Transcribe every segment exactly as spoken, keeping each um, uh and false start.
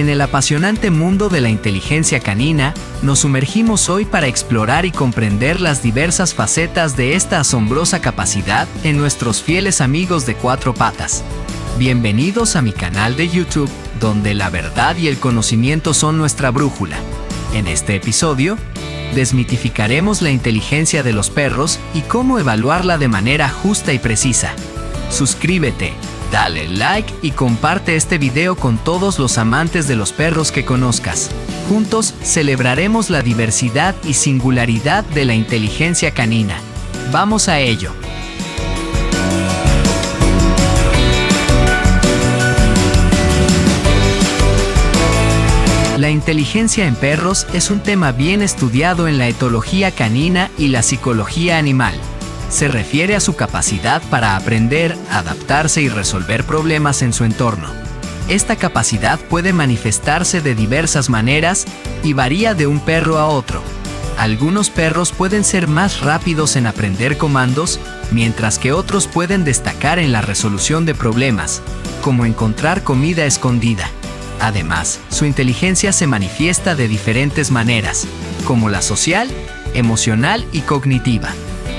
En el apasionante mundo de la inteligencia canina, nos sumergimos hoy para explorar y comprender las diversas facetas de esta asombrosa capacidad en nuestros fieles amigos de cuatro patas. Bienvenidos a mi canal de YouTube, donde la verdad y el conocimiento son nuestra brújula. En este episodio, desmitificaremos la inteligencia de los perros y cómo evaluarla de manera justa y precisa. Suscríbete, dale like y comparte este video con todos los amantes de los perros que conozcas. Juntos celebraremos la diversidad y singularidad de la inteligencia canina. ¡Vamos a ello! La inteligencia en perros es un tema bien estudiado en la etología canina y la psicología animal. Se refiere a su capacidad para aprender, adaptarse y resolver problemas en su entorno. Esta capacidad puede manifestarse de diversas maneras y varía de un perro a otro. Algunos perros pueden ser más rápidos en aprender comandos, mientras que otros pueden destacar en la resolución de problemas, como encontrar comida escondida. Además, su inteligencia se manifiesta de diferentes maneras, como la social, emocional y cognitiva.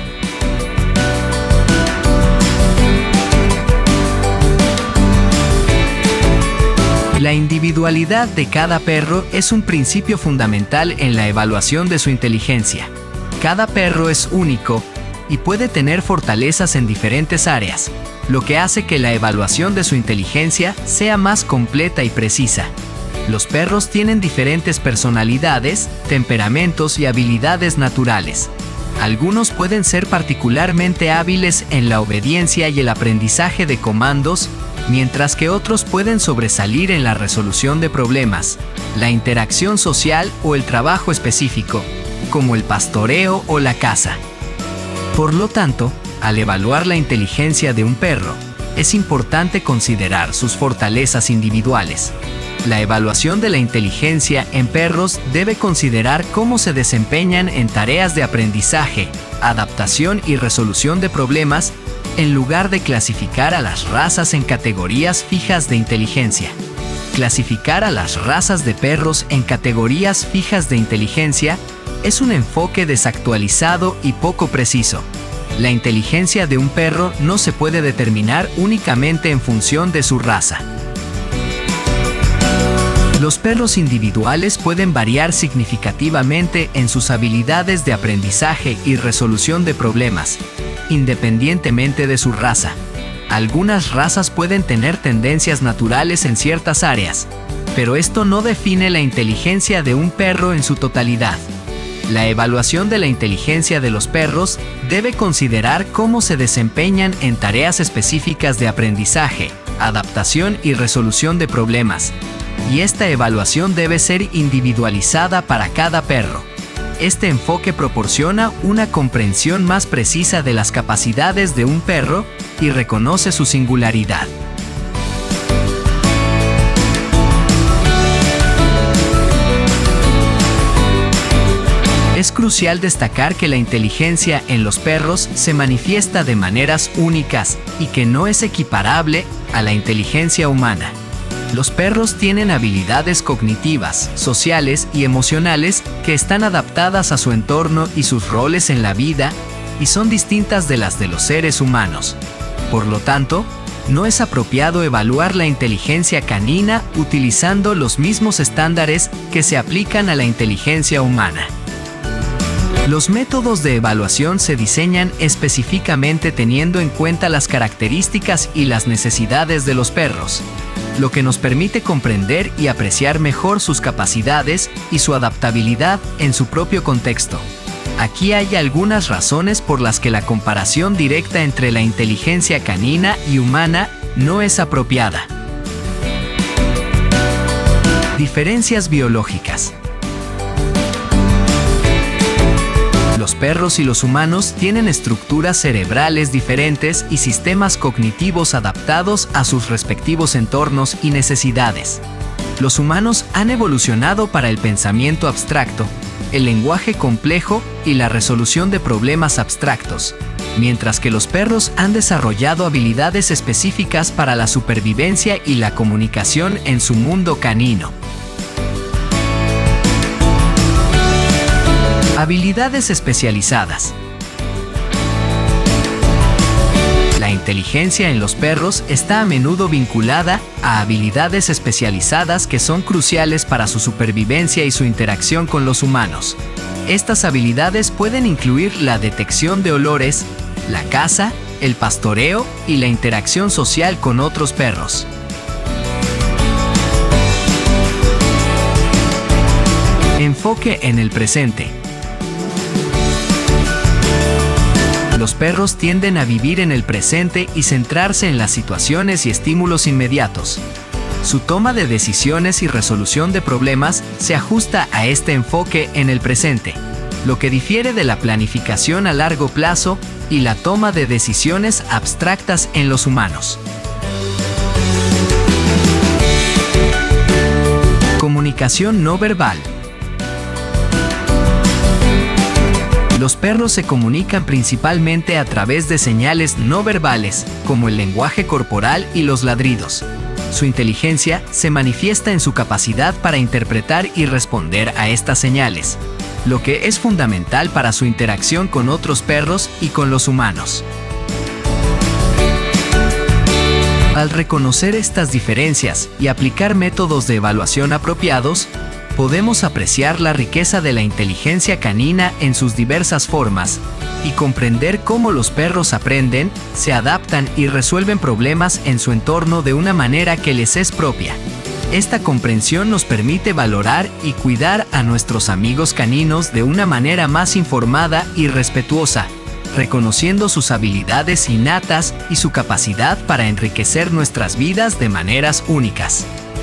La individualidad de cada perro es un principio fundamental en la evaluación de su inteligencia. Cada perro es único y puede tener fortalezas en diferentes áreas, lo que hace que la evaluación de su inteligencia sea más completa y precisa. Los perros tienen diferentes personalidades, temperamentos y habilidades naturales. Algunos pueden ser particularmente hábiles en la obediencia y el aprendizaje de comandos, mientras que otros pueden sobresalir en la resolución de problemas, la interacción social o el trabajo específico, como el pastoreo o la caza. Por lo tanto, al evaluar la inteligencia de un perro, es importante considerar sus fortalezas individuales. La evaluación de la inteligencia en perros debe considerar cómo se desempeñan en tareas de aprendizaje, adaptación y resolución de problemas, en lugar de clasificar a las razas en categorías fijas de inteligencia. Clasificar a las razas de perros en categorías fijas de inteligencia es un enfoque desactualizado y poco preciso. La inteligencia de un perro no se puede determinar únicamente en función de su raza. Los perros individuales pueden variar significativamente en sus habilidades de aprendizaje y resolución de problemas, independientemente de su raza. Algunas razas pueden tener tendencias naturales en ciertas áreas, pero esto no define la inteligencia de un perro en su totalidad. La evaluación de la inteligencia de los perros debe considerar cómo se desempeñan en tareas específicas de aprendizaje, adaptación y resolución de problemas, y esta evaluación debe ser individualizada para cada perro. Este enfoque proporciona una comprensión más precisa de las capacidades de un perro y reconoce su singularidad. Es crucial destacar que la inteligencia en los perros se manifiesta de maneras únicas y que no es equiparable a la inteligencia humana. Los perros tienen habilidades cognitivas, sociales y emocionales que están adaptadas a su entorno y sus roles en la vida y son distintas de las de los seres humanos. Por lo tanto, no es apropiado evaluar la inteligencia canina utilizando los mismos estándares que se aplican a la inteligencia humana. Los métodos de evaluación se diseñan específicamente teniendo en cuenta las características y las necesidades de los perros, lo que nos permite comprender y apreciar mejor sus capacidades y su adaptabilidad en su propio contexto. Aquí hay algunas razones por las que la comparación directa entre la inteligencia canina y humana no es apropiada. Diferencias biológicas. Los perros y los humanos tienen estructuras cerebrales diferentes y sistemas cognitivos adaptados a sus respectivos entornos y necesidades. Los humanos han evolucionado para el pensamiento abstracto, el lenguaje complejo y la resolución de problemas abstractos, mientras que los perros han desarrollado habilidades específicas para la supervivencia y la comunicación en su mundo canino. Habilidades especializadas. La inteligencia en los perros está a menudo vinculada a habilidades especializadas que son cruciales para su supervivencia y su interacción con los humanos. Estas habilidades pueden incluir la detección de olores, la caza, el pastoreo y la interacción social con otros perros. Enfoque en el presente. Los perros tienden a vivir en el presente y centrarse en las situaciones y estímulos inmediatos. Su toma de decisiones y resolución de problemas se ajusta a este enfoque en el presente, lo que difiere de la planificación a largo plazo y la toma de decisiones abstractas en los humanos. Comunicación no verbal. Los perros se comunican principalmente a través de señales no verbales, como el lenguaje corporal y los ladridos. Su inteligencia se manifiesta en su capacidad para interpretar y responder a estas señales, lo que es fundamental para su interacción con otros perros y con los humanos. Al reconocer estas diferencias y aplicar métodos de evaluación apropiados, podemos apreciar la riqueza de la inteligencia canina en sus diversas formas y comprender cómo los perros aprenden, se adaptan y resuelven problemas en su entorno de una manera que les es propia. Esta comprensión nos permite valorar y cuidar a nuestros amigos caninos de una manera más informada y respetuosa, reconociendo sus habilidades innatas y su capacidad para enriquecer nuestras vidas de maneras únicas.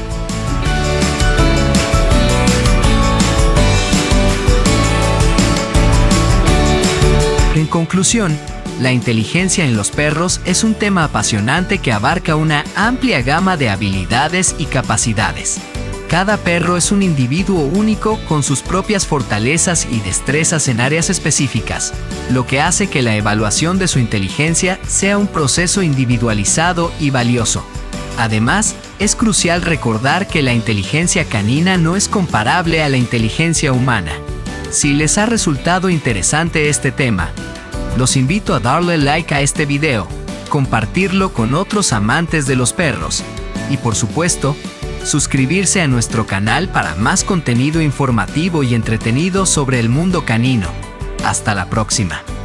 En conclusión, la inteligencia en los perros es un tema apasionante que abarca una amplia gama de habilidades y capacidades. Cada perro es un individuo único con sus propias fortalezas y destrezas en áreas específicas, lo que hace que la evaluación de su inteligencia sea un proceso individualizado y valioso. Además, es crucial recordar que la inteligencia canina no es comparable a la inteligencia humana. Si les ha resultado interesante este tema, los invito a darle like a este video, compartirlo con otros amantes de los perros y, por supuesto, suscribirse a nuestro canal para más contenido informativo y entretenido sobre el mundo canino. Hasta la próxima.